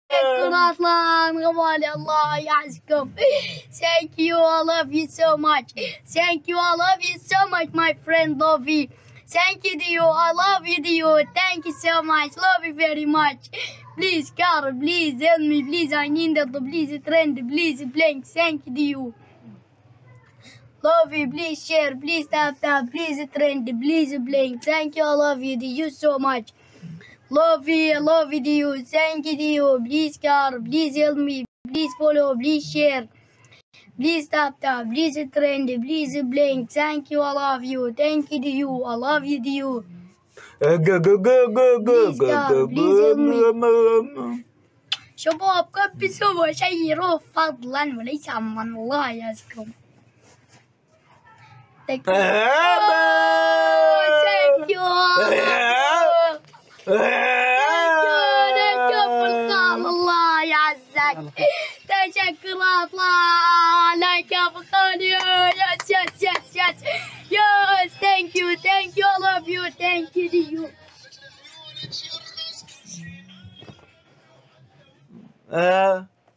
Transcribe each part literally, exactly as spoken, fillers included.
شكرا أطلان غوالي الله يعزكم. Thank you, I love you so much. Thank you, I love you so much, my friend Lovey. Thank you, Dio. I love you, Dio. Thank you so much. Love you very much. Please, Carl, please help me. Please, I need it. Please, trend. Please, blank. Thank you, Dio. Love you. Please share. Please tap tap. Please trend. Please blank. Thank you. I love you, Dio, so much. Love you. I love you, Dio. Thank you, Dio. Please, Carl, please help me. Please follow. Please share. Please tap tap, please trend, please blink. Thank you, I love you. Thank you to you, I love you to you. Please God, please help me. شباب كبسوا شيروا فضلا وليس من الله يزكم. Thank you. Oh, thank you. Thank you. تكفل قال الله يعزك. تشكرات الله لك بخير. Yes, yes, yes, yes. Yes, thank you, thank you, I love you, thank you to you. Uh,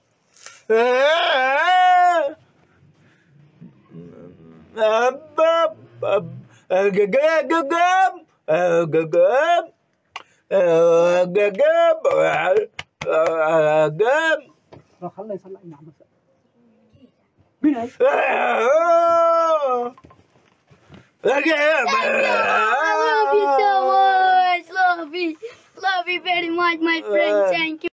خليه يصلح لنا بس. مين هاي؟ Thank you. I love you so much. Love you. Love you very much, my friend. Thank you.